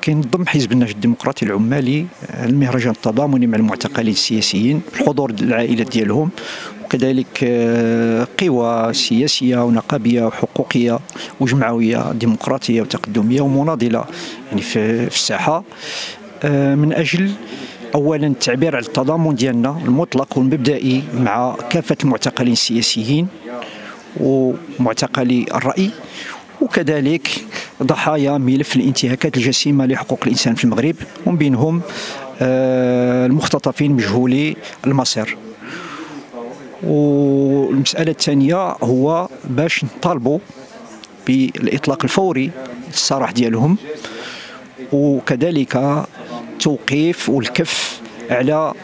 كينظم حزب النهج الديمقراطي العمالي المهرجان التضامني مع المعتقلين السياسيين بحضور العائلات ديالهم، وكذلك قوى سياسيه ونقابيه وحقوقيه وجمعويه ديمقراطيه وتقدميه ومناضله يعني في الساحه، من اجل اولا التعبير على التضامن ديالنا المطلق والمبدئي مع كافه المعتقلين السياسيين ومعتقلي الراي، وكذلك ضحايا ملف الانتهاكات الجسيمه لحقوق الانسان في المغرب، ومن بينهم المختطفين مجهولي المصير. والمساله الثانيه هو باش نطالبوا بالاطلاق الفوري السراح ديالهم، وكذلك توقيف والكف على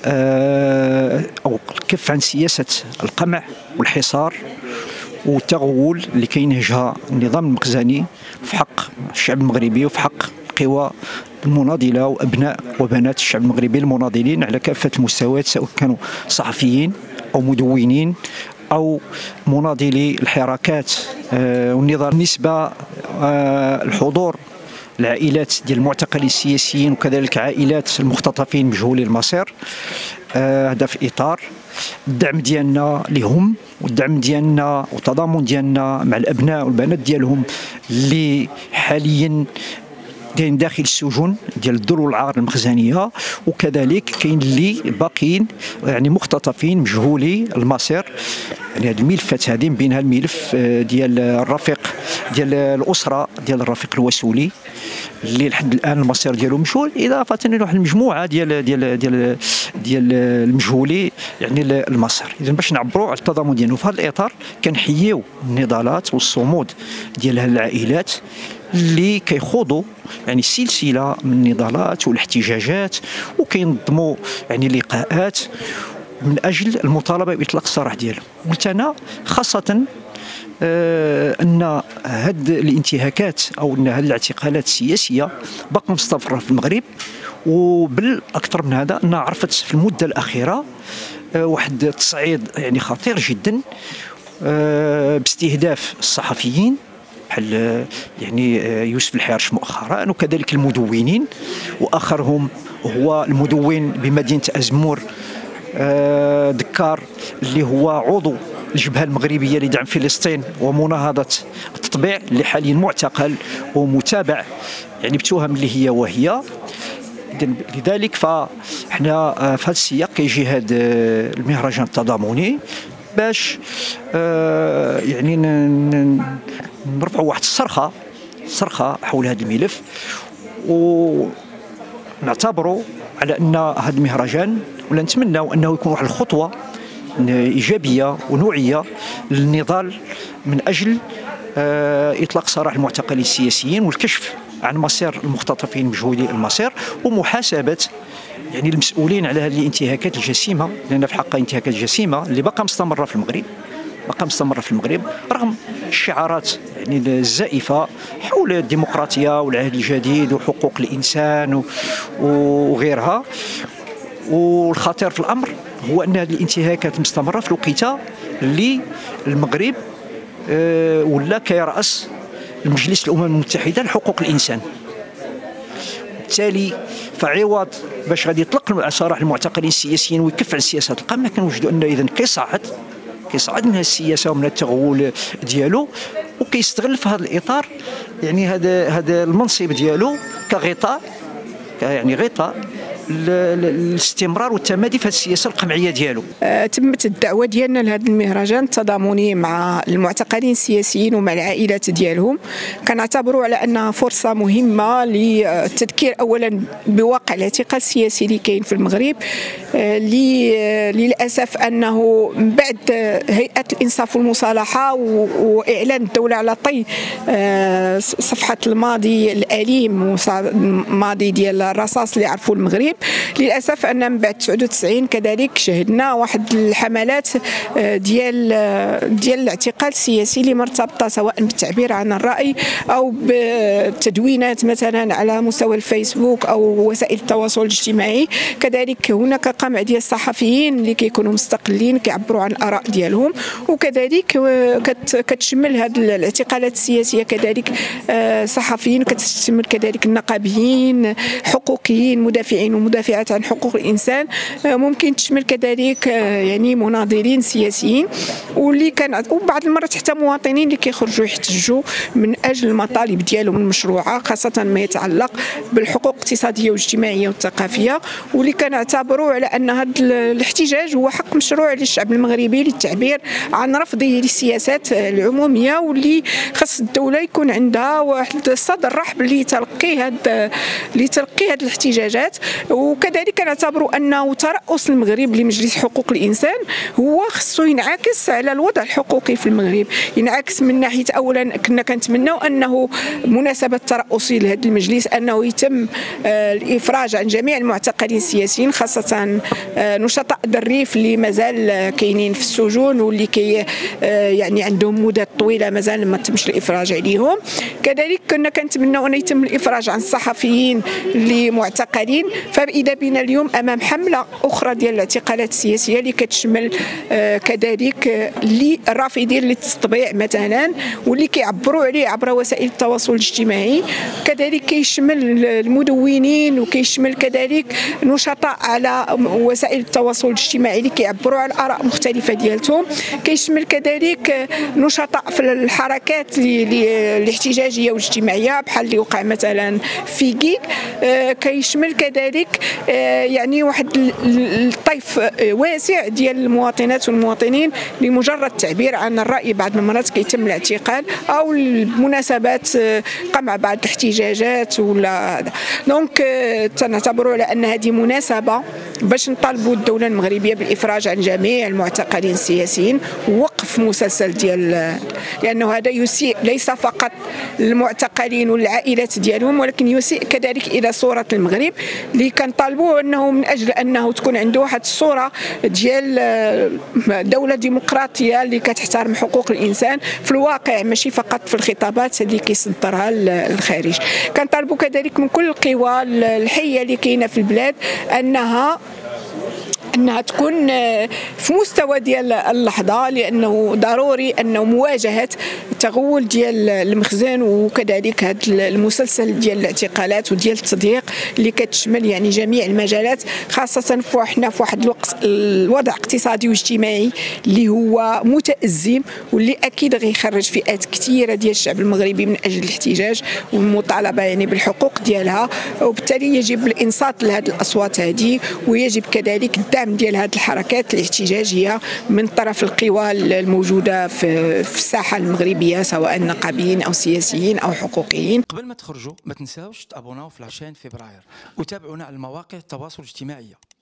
او الكف عن سياسه القمع والحصار والتغول اللي كينهجها النظام المخزني في حق الشعب المغربي وفي حق القوى المناضله وابناء وبنات الشعب المغربي المناضلين على كافه المستويات، سواء كانوا صحفيين او مدونين او مناضلي الحراكات والنضال. بالنسبه الحضور العائلات ديال المعتقلين السياسيين وكذلك عائلات المختطفين مجهولي المصير، هذا في اطار الدعم ديالنا لهم والدعم ديالنا والتضامن ديالنا مع الابناء والبنات ديالهم اللي حاليا كاين داخل السجون ديال الدر والعار المخزنيه، وكذلك كاين اللي باقيين يعني مختطفين مجهولي المصير. يعني هذه الملفات هذه من بينها الملف ديال الرفيق ديال الاسره ديال الرفيق الوسولي اللي لحد الان المصير ديالو مجهول، اضافه لواحد المجموعه ديال المجهولي يعني المصير. اذا باش نعبروا على التضامن ديالنا في هذا الاطار كنحييو النضالات والصمود ديال هذه العائلات اللي كيخوضوا يعني سلسله من النضالات والاحتجاجات وكينظموا يعني لقاءات من اجل المطالبه باطلاق السراح ديالهم. قلت انا خاصه ان هاد الانتهاكات او ان هاد الاعتقالات السياسيه باقا مستمره في المغرب، وبالاكثر من هذا انها عرفت في المده الاخيره واحد التصعيد يعني خطير جدا باستهداف الصحفيين بحال يعني يوسف الحارش مؤخرا، وكذلك المدونين، واخرهم هو المدون بمدينه ازمور دكار اللي هو عضو الجبهه المغربيه لدعم فلسطين ومناهضه التطبيع اللي حاليا معتقل ومتابع يعني بتهم اللي هي وهي. لذلك فاحنا في هذا السياق كيجي هذا المهرجان التضامني باش يعني نرفعوا واحد الصرخه حول هذا الملف، ونعتبروا على ان هذا المهرجان ولا نتمناو انه يكون واحد الخطوه ايجابيه ونوعيه للنضال من اجل اطلاق سراح المعتقلين السياسيين والكشف عن مصير المختطفين مجهولي المصير، ومحاسبه يعني المسؤولين على هذه الانتهاكات الجسيمه، لان في حقها انتهاكات جسيمه اللي باقا مستمره في المغرب رغم الشعارات يعني الزائفه حول الديمقراطيه والعهد الجديد وحقوق الانسان وغيرها. والخطير في الامر هو ان هذه الانتهاكات مستمره في الوقيته اللي المغرب ولا كيرأس المجلس الامم المتحده لحقوق الانسان. بالتالي فعوض باش غادي يطلق سراح المعتقلين السياسيين ويكف عن سياسه القمع، كنوجدوا ان اذا كيصعد من السياسه ومن التغول ديالو، وكيستغل في هذا الاطار يعني هذا المنصب ديالو كغطاء يعني غطاء الاستمرار والتمادي في هذه السياسه القمعيه ديالو. تمت الدعوه ديالنا لهذا المهرجان التضامني مع المعتقلين السياسيين ومع العائلات ديالهم، كنعتبروا على انها فرصه مهمه للتذكير اولا بواقع الاعتقال السياسي اللي كاين في المغرب، للاسف انه من بعد هيئه الانصاف والمصالحه واعلان الدوله على طي صفحه الماضي الاليم الماضي ديال الرصاص اللي عرفوا المغرب، للاسف ان من بعد 99 كذلك شهدنا واحد الحملات ديال الاعتقال السياسي اللي مرتبطه سواء بالتعبير عن الراي او بتدوينات مثلا على مستوى الفيسبوك او وسائل التواصل الاجتماعي. كذلك هناك قمع ديال الصحفيين اللي كيكونوا مستقلين كيعبروا عن الاراء ديالهم، وكذلك كتشمل هذه الاعتقالات السياسيه كذلك صحفيين، كتشمل كذلك النقابيين، حقوقيين، مدافعين ومدافعات عن حقوق الانسان، ممكن تشمل كذلك يعني مناضلين سياسيين، واللي كان وبعض المرات حتى مواطنين اللي كيخرجوا يحتجوا من اجل المطالب ديالهم المشروعه، خاصه ما يتعلق بالحقوق الاقتصاديه والاجتماعيه والثقافيه، واللي كنعتبروا على ان هذا الاحتجاج هو حق مشروع للشعب المغربي للتعبير عن رفضه للسياسات العموميه، واللي خاص الدوله يكون عندها واحد الصدر رحب لتلقي هذه الاحتجاجات. وكذلك كنعتبروا انه ترأس المغرب لمجلس حقوق الانسان هو خصو ينعكس على الوضع الحقوقي في المغرب، ينعكس من ناحيه اولا كنا كنتمناو انه مناسبه ترأسي لهذا المجلس انه يتم الافراج عن جميع المعتقلين السياسيين، خاصه نشطاء الريف اللي مازال كاينين في السجون واللي يعني عندهم مدة طويله مازال ما تمش الافراج عليهم. كذلك كنا كنتمناو ان يتم الافراج عن الصحفيين اللي معتقلين. فاذا بنا اليوم امام حمله اخرى ديال الاعتقالات السياسيه اللي كتشمل كذلك للرافضين للتطبيع مثلا، واللي كيعبروا عليه عبر وسائل التواصل الاجتماعي، كذلك كيشمل المدونين وكيشمل كذلك نشطاء على وسائل التواصل الاجتماعي اللي كيعبروا على اراء مختلفه ديالتهم، كيشمل كذلك نشطاء في الحركات الاحتجاجيه والاجتماعيه بحال اللي وقع مثلا في كيك، كيشمل كذلك يعني واحد الطيف واسع ديال المواطنات والمواطنين لمجرد التعبير عن الراي بعض المرات كيتم الاعتقال او المناسبات قمع بعض الاحتجاجات ولا هذا. دونك تنعتبروا على ان هذه مناسبه باش نطالبوا الدوله المغربيه بالافراج عن جميع المعتقلين السياسيين ووقف مسلسل ديال، لانه هذا يسيء ليس فقط للمعتقلين والعائلات ديالهم ولكن يسيء كذلك الى صوره المغرب اللي كنطالبوا انه من اجل انه تكون عنده واحد الصوره ديال دوله ديمقراطيه اللي كتحترم حقوق الانسان في الواقع ماشي فقط في الخطابات اللي كيصدرها الخارج. كنطالبوا كذلك من كل القوى الحيه اللي كاينه في البلاد انها تكون في مستوى ديال اللحظه، لانه ضروري انه مواجهه التغول ديال المخزن وكذلك هذا المسلسل ديال الاعتقالات وديال التضييق اللي كتشمل يعني جميع المجالات، خاصه في واحد الوضع اقتصادي واجتماعي اللي هو متأزم واللي اكيد غيخرج فئات كثيره ديال الشعب المغربي من اجل الاحتجاج والمطالبه يعني بالحقوق ديالها، وبالتالي يجب الانصات لهذه الاصوات هذه، ويجب كذلك الدعم ديال هذه الحركات الاحتجاجيه من طرف القوى الموجوده في الساحه المغربيه سواء نقابيين او سياسيين او حقوقيين. قبل ما تخرجوا ما تنساوش تابوناو في لاشين فبراير وتابعونا على مواقع التواصل الاجتماعي.